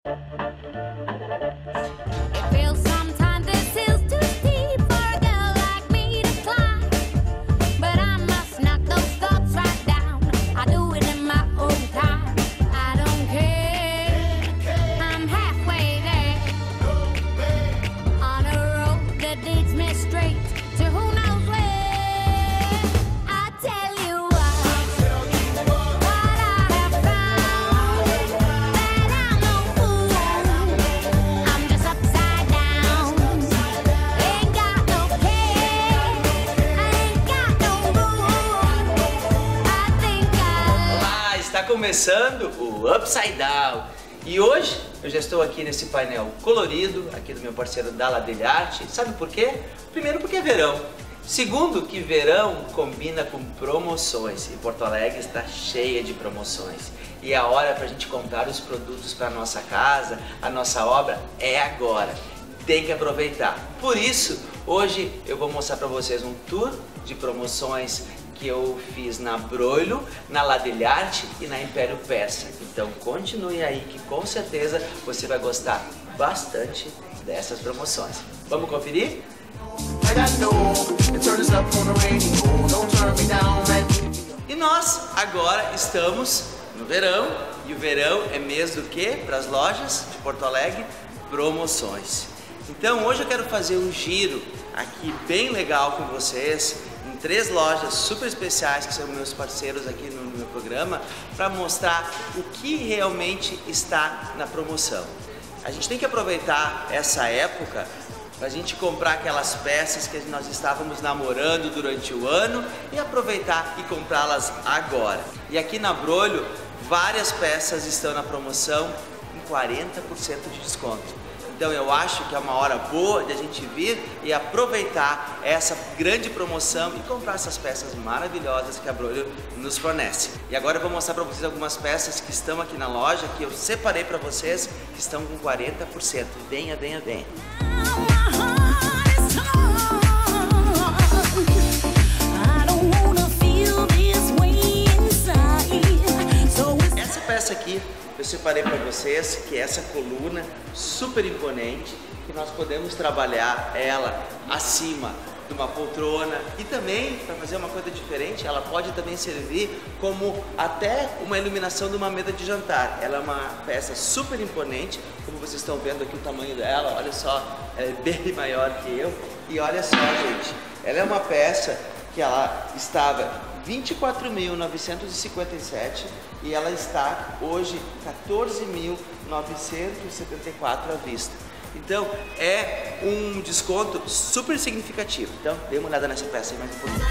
Está começando o Upside Down e hoje eu já estou aqui nesse painel colorido, aqui do meu parceiro da Ladelharte. Sabe por quê? Primeiro porque é verão, segundo que verão combina com promoções e Porto Alegre está cheia de promoções e a hora para a gente comprar os produtos para a nossa casa, a nossa obra é agora. Tem que aproveitar. Por isso, hoje eu vou mostrar para vocês um tour de promoções que eu fiz na Broilo, na Ladelharte e na Império Persa. Então continue aí que com certeza você vai gostar bastante dessas promoções. Vamos conferir? E nós agora estamos no verão e o verão é mês do quê? Para as lojas de Porto Alegre? Promoções. Então hoje eu quero fazer um giro aqui bem legal com vocês em 3 lojas super especiais que são meus parceiros aqui no meu programa para mostrar o que realmente está na promoção. A gente tem que aproveitar essa época para a gente comprar aquelas peças que nós estávamos namorando durante o ano e aproveitar e comprá-las agora. E aqui na Broilo várias peças estão na promoção com 40% de desconto. Então eu acho que é uma hora boa de a gente vir e aproveitar essa grande promoção e comprar essas peças maravilhosas que a Broilo nos fornece. E agora eu vou mostrar para vocês algumas peças que estão aqui na loja, que eu separei para vocês, que estão com 40%. Venha, venha, venha! Essa peça aqui eu separei para vocês, que é essa coluna super imponente, que nós podemos trabalhar ela acima de uma poltrona e também, para fazer uma coisa diferente, ela pode também servir como até uma iluminação de uma mesa de jantar. Ela é uma peça super imponente, como vocês estão vendo aqui o tamanho dela, olha só, ela é bem maior que eu. E olha só, gente, ela é uma peça que ela estava 24.957 e ela está hoje 14.974 à vista. Então é um desconto super significativo. Então dê uma olhada nessa peça aí mais um pouquinho.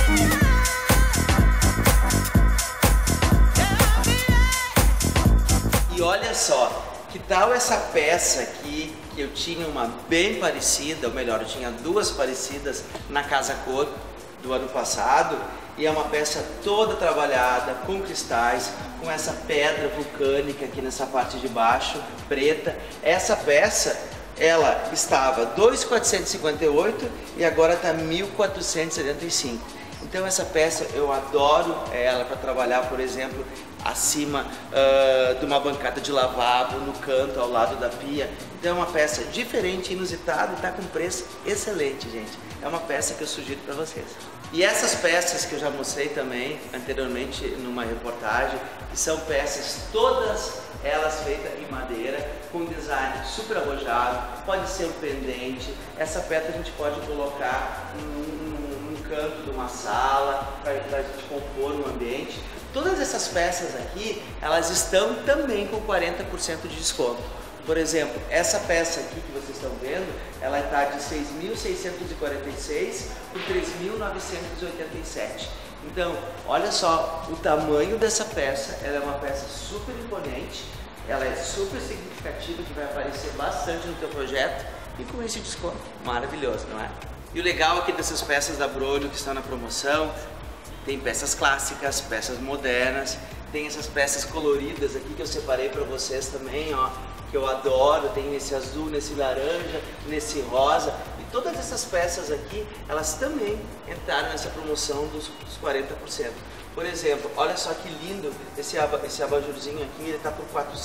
E olha só, que tal essa peça aqui, que eu tinha uma bem parecida, ou melhor, eu tinha 2 parecidas na Casa Cor do ano passado, e é uma peça toda trabalhada com cristais, com essa pedra vulcânica aqui nessa parte de baixo, preta. Essa peça, ela estava 2.458 e agora está 1.475. Então essa peça eu adoro ela para trabalhar, por exemplo, acima de uma bancada de lavabo, no canto, ao lado da pia. Então é uma peça diferente, inusitada e está com preço excelente, gente. É uma peça que eu sugiro para vocês. E essas peças que eu já mostrei também anteriormente numa reportagem, que são peças todas elas feitas em madeira, com design super arrojado, pode ser um pendente. Essa peça a gente pode colocar num canto de uma sala, para a gente compor um ambiente. Todas essas peças aqui, elas estão também com 40% de desconto. Por exemplo, essa peça aqui que vocês estão vendo, ela está de 6.646 por 3.987. Então, olha só o tamanho dessa peça, ela é uma peça super imponente, ela é super significativa, que vai aparecer bastante no teu projeto e com esse desconto maravilhoso, não é? E o legal aqui dessas peças da Broilo que estão na promoção, tem peças clássicas, peças modernas, tem essas peças coloridas aqui que eu separei para vocês também, ó, que eu adoro, tem nesse azul, nesse laranja, nesse rosa, e todas essas peças aqui, elas também entraram nessa promoção dos 40%. Por exemplo, olha só que lindo esse abajurzinho aqui, ele está por R$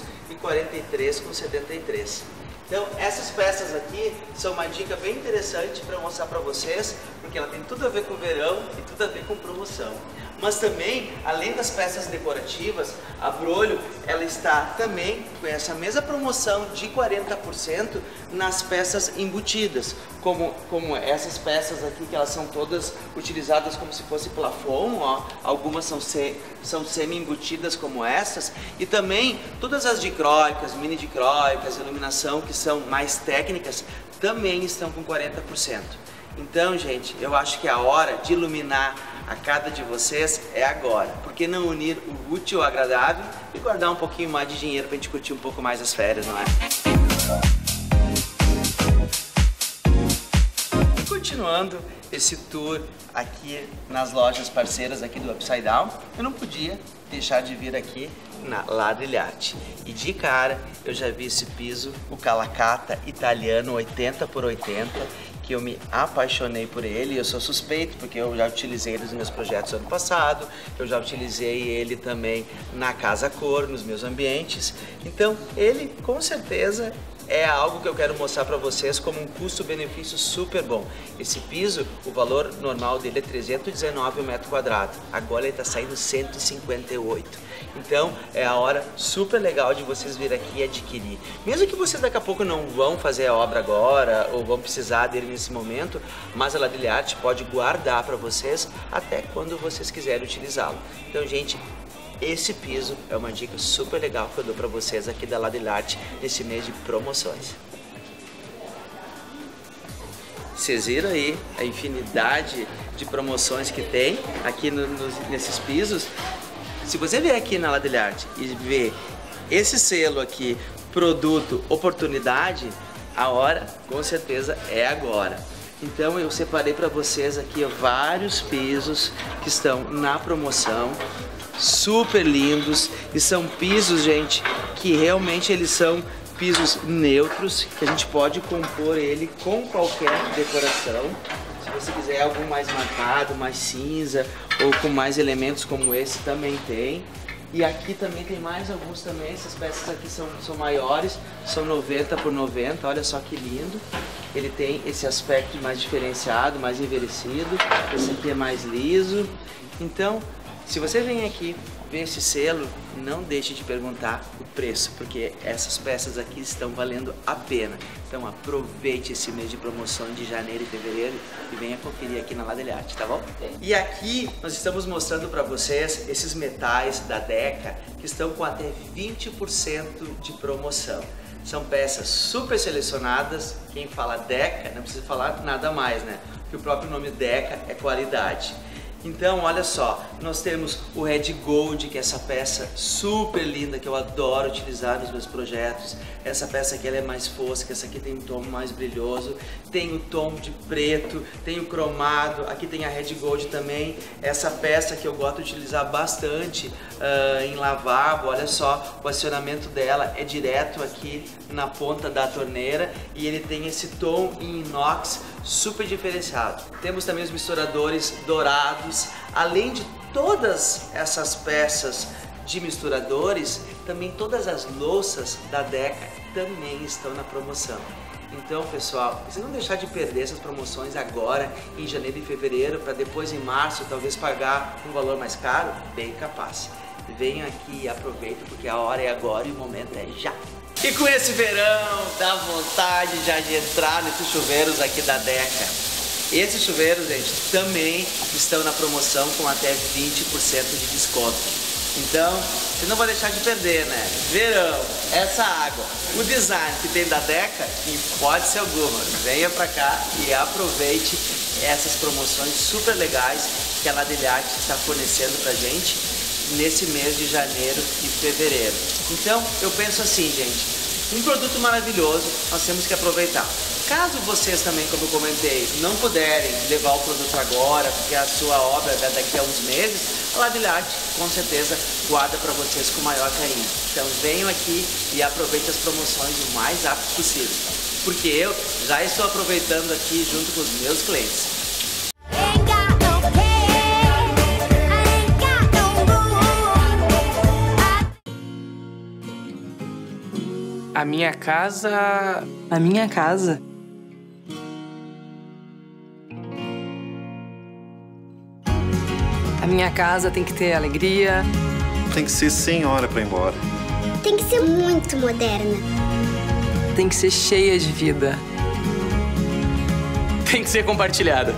443,73. Então, essas peças aqui são uma dica bem interessante para mostrar para vocês, porque ela tem tudo a ver com o verão e tudo a ver com promoção. Mas também, além das peças decorativas, a Brolho, ela está também com essa mesma promoção de 40% nas peças embutidas, como essas peças aqui, que elas são todas utilizadas como se fosse plafon, ó. Algumas são semi-embutidas como essas, e também todas as dicróicas, mini dicróicas, iluminação, que são mais técnicas, também estão com 40%. Então, gente, eu acho que a hora de iluminar a casa de vocês é agora. Por que não unir o útil ao agradável e guardar um pouquinho mais de dinheiro pra gente curtir um pouco mais as férias, não é? E continuando esse tour aqui nas lojas parceiras aqui do Upside Down, eu não podia deixar de vir aqui na Ladrilharte. E de cara eu já vi esse piso, o Calacata italiano 80 por 80, que eu me apaixonei por ele. Eu sou suspeito porque eu já utilizei ele nos meus projetos ano passado, eu já utilizei ele também na Casa Cor, nos meus ambientes. Então ele com certeza é algo que eu quero mostrar para vocês como um custo-benefício super bom. Esse piso, o valor normal dele é 319 o metro quadrado. Agora ele está saindo 158. Então é a hora super legal de vocês vir aqui e adquirir. Mesmo que vocês daqui a pouco não vão fazer a obra agora ou vão precisar dele nesse momento, mas a Ladrilharte pode guardar para vocês até quando vocês quiserem utilizá-lo. Então, gente, esse piso é uma dica super legal que eu dou para vocês aqui da Ladrilharte nesse mês de promoções. Vocês viram aí a infinidade de promoções que tem aqui nesses pisos? Se você vier aqui na Ladrilharte e ver esse selo aqui, produto, oportunidade, a hora com certeza é agora. Então eu separei para vocês aqui vários pisos que estão na promoção, super lindos, e são pisos, gente, que realmente eles são pisos neutros, que a gente pode compor ele com qualquer decoração. Se você quiser algo mais marcado, mais cinza, ou com mais elementos como esse, também tem. E aqui também tem mais alguns também, essas peças aqui são maiores, são 90 por 90, olha só que lindo. Ele tem esse aspecto mais diferenciado, mais envelhecido, esse aqui é mais liso. Então, se você vem aqui ver esse selo, não deixe de perguntar o preço, porque essas peças aqui estão valendo a pena. Então aproveite esse mês de promoção de janeiro e fevereiro e venha conferir aqui na Ladrilharte, tá bom? E aqui nós estamos mostrando para vocês esses metais da Deca que estão com até 20% de promoção. São peças super selecionadas. Quem fala Deca não precisa falar nada mais, né? Porque o próprio nome Deca é qualidade. Então, olha só, nós temos o Red Gold, que é essa peça super linda que eu adoro utilizar nos meus projetos. Essa peça aqui ela é mais fosca, essa aqui tem um tom mais brilhoso, tem o tom de preto, tem o cromado, aqui tem a Red Gold também. Essa peça que eu gosto de utilizar bastante em lavabo, olha só, o acionamento dela é direto aqui na ponta da torneira e ele tem esse tom em inox super diferenciado. Temos também os misturadores dourados, além de todas essas peças de misturadores, também todas as louças da Deca também estão na promoção. Então, pessoal, se não deixar de perder essas promoções agora em janeiro e fevereiro, para depois em março talvez pagar um valor mais caro, bem capaz. Venham aqui e aproveitem, porque a hora é agora e o momento é já. E com esse verão, dá vontade já de entrar nesses chuveiros aqui da Deca. Esses chuveiros, gente, também estão na promoção com até 20% de desconto. Então, você não vai deixar de perder, né? Verão, essa água, o design que tem da Deca, em hipótese alguma, venha pra cá e aproveite essas promoções super legais que a Ladrilharte está fornecendo pra gente nesse mês de janeiro e fevereiro. Então, eu penso assim, gente, um produto maravilhoso, nós temos que aproveitar. Caso vocês também, como eu comentei, não puderem levar o produto agora, porque a sua obra é daqui a uns meses, a Ladrilharte, com certeza, guarda para vocês com o maior carinho. Então, venham aqui e aproveitem as promoções o mais rápido possível, porque eu já estou aproveitando aqui junto com os meus clientes. A minha casa... A minha casa? A minha casa tem que ter alegria. Tem que ser sem hora pra ir embora. Tem que ser muito moderna. Tem que ser cheia de vida. Tem que ser compartilhada.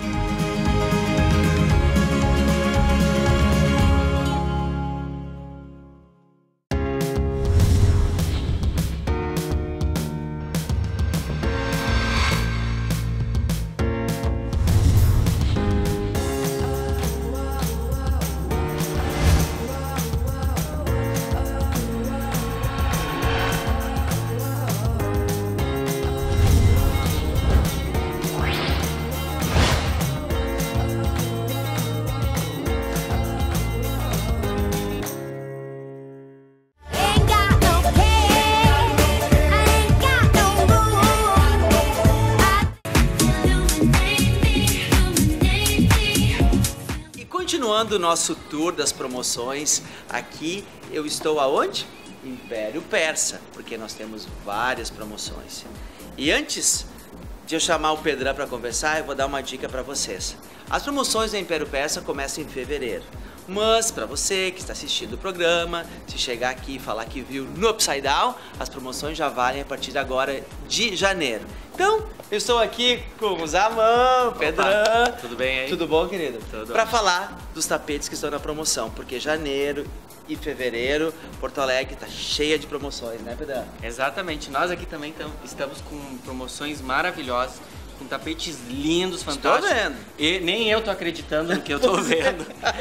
Continuando o nosso tour das promoções, aqui eu estou aonde? Império Persa, porque nós temos várias promoções. E antes de eu chamar o Pedrão para conversar, eu vou dar uma dica para vocês. As promoções do Império Persa começam em fevereiro. Mas para você que está assistindo o programa, se chegar aqui e falar que viu no Upside Down, as promoções já valem a partir de agora de janeiro. Então, eu estou aqui com o Zamão, Pedrão. Tudo bem aí? Tudo bom, querido? Tudo. Para falar dos tapetes que estão na promoção, porque janeiro e fevereiro, Porto Alegre está cheia de promoções, né, Pedrão? Exatamente. Nós aqui também estamos com promoções maravilhosas, com tapetes lindos, fantásticos. Estou vendo. E nem eu tô acreditando no que eu tô vendo.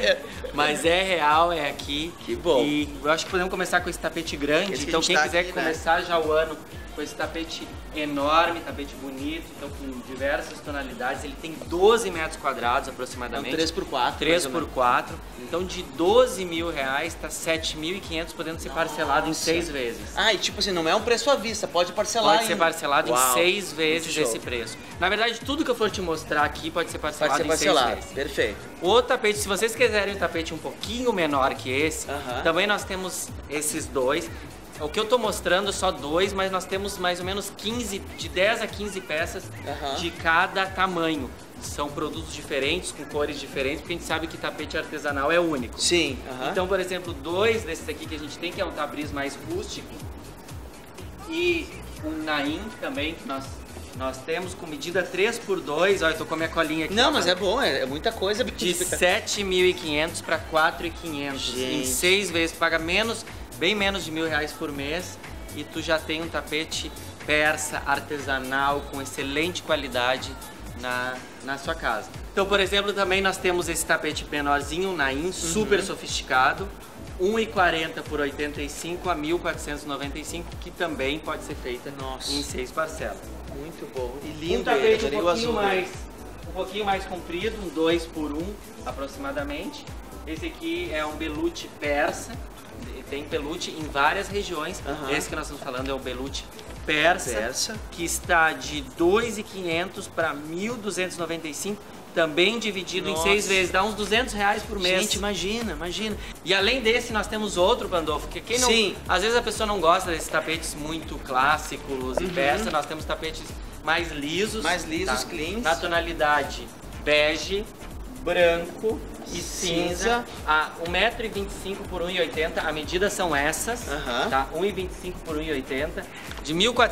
Mas é real, é aqui. Que bom. E eu acho que podemos começar com esse tapete grande. Esse que Então a gente quem tá quiser aqui, né? começar já o ano com esse tapete enorme, tapete bonito, então com diversas tonalidades. Ele tem 12 metros quadrados aproximadamente. 3x4. 3x4. Então de 12 mil reais tá 7.500, podendo ser parcelado em 6 vezes. Ah, e tipo assim, não é um preço à vista, pode parcelar Pode ser parcelado Uau, em 6 vezes muito show. esse preço. Na verdade, tudo que eu for te mostrar aqui pode ser parcelado Pode ser em 6 parcelado, vezes. perfeito. O tapete, se vocês quiserem um tapete um pouquinho menor que esse, Aham. também nós temos esses dois. O que eu tô mostrando só 2, mas nós temos mais ou menos 15, de 10 a 15 peças Aham. de cada tamanho. São produtos diferentes, com cores diferentes, porque a gente sabe que tapete artesanal é único. Sim. aham. Então, por exemplo, 2 desses aqui que a gente tem, que é um tabriz mais rústico, e um Naim também, que nós temos com medida 3x2. Olha, eu tô com a minha colinha aqui. Não, ó, mas é bom, é muita coisa. de 7.500 para 4.500 em Gente. 6 vezes, paga bem menos de R$1.000 por mês e tu já tem um tapete persa artesanal com excelente qualidade na sua casa. Então, por exemplo, também nós temos esse tapete menorzinho, um Naim, super sofisticado, 1,40 por 85 a 1.495, que também pode ser feita Nossa. em 6 parcelas. Muito bom. E lindo Um tapete ele, um adorei o azul. pouquinho mais comprido, um 2x1 aproximadamente. Esse aqui é um belute persa, tem pelute em várias regiões. Aham. Esse que nós estamos falando é o belute persa, Persa. que está de 2.500 para 1.295, também dividido Nossa. em 6 vezes, dá uns R$200 por mês. Gente, imagina. E além desse, nós temos outro, Pandolfo, que quem não... Sim. Às vezes a pessoa não gosta desses tapetes muito clássicos e persa, nós temos tapetes mais lisos. Mais lisos, cleans. Na tonalidade bege, branco e cinza. A 1,25 m por 1,80 m, a medida são essas, Aham. tá? 1,25 por 1,80, de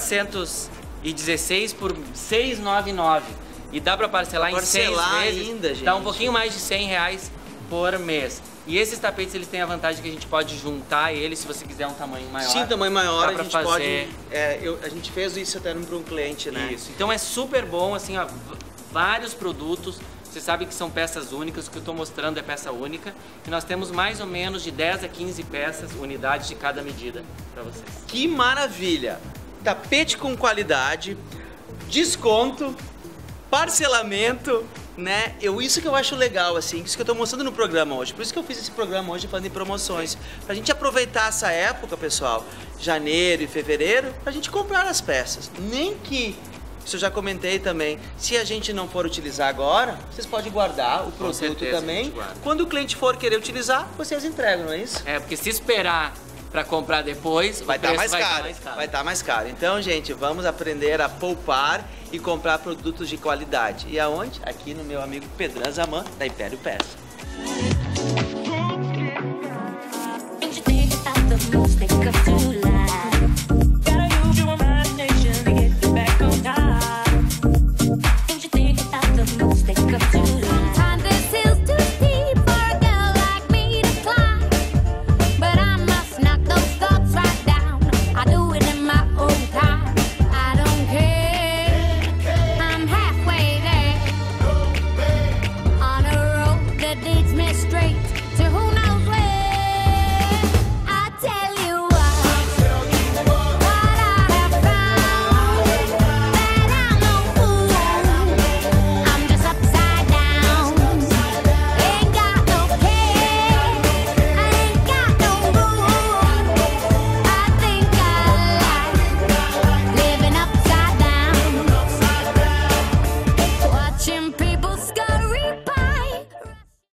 1.416 por 699. E dá pra parcelar em 6 Parcelar vezes, ainda, dá um gente. pouquinho mais de R$100 por mês. E esses tapetes, eles têm a vantagem que a gente pode juntar eles, se você quiser um tamanho maior. Sim, tamanho maior, dá a pra gente fazer... pode... a gente fez isso até para um cliente, né? Isso. Então é super bom, assim, ó, vários produtos. Você sabe que são peças únicas, o que eu estou mostrando é peça única. E nós temos mais ou menos de 10 a 15 peças, unidades de cada medida para vocês. Que maravilha! Tapete com qualidade, desconto, parcelamento, né? Isso que eu acho legal, assim, isso que eu tô mostrando no programa hoje. Por isso que eu fiz esse programa hoje falando em promoções. Pra gente aproveitar essa época, pessoal, janeiro e fevereiro, pra gente comprar as peças. Nem que, isso eu já comentei também, se a gente não for utilizar agora, vocês podem guardar o produto certeza, a também. gente guarda. Quando o cliente for querer utilizar, vocês entregam, não é isso? É, porque se esperar para comprar depois, vai estar mais caro. Vai estar mais caro. Então, gente, vamos aprender a poupar e comprar produtos de qualidade. E aonde? Aqui no meu amigo Pedran Zaman, da Império Peça. Think of